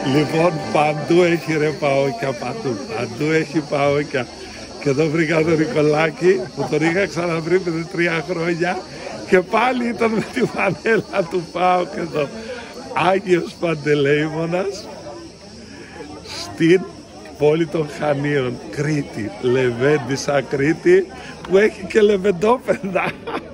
Λοιπόν, παντού έχει ρε παόκια, παντού έχει παόκια. Και εδώ βρήκα τον Νικολάκη που τον είχα ξαναβρει πριν 3 χρόνια και πάλι ήταν με τη φανέλα του ΠΑΟΚ εδώ. Άγιος Παντελεήμονας στην πόλη των Χανίων, Κρήτη, Λεβέντισσα Κρήτη, που έχει και λεβεντόπεδα.